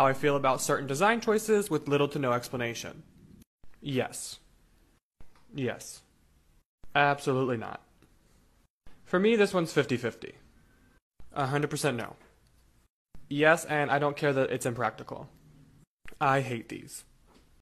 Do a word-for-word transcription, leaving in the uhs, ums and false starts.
how I feel about certain design choices with little to no explanation. Yes. Yes. Absolutely not. For me, this one's fifty-fifty. one hundred percent no. Yes, and I don't care that it's impractical. I hate these.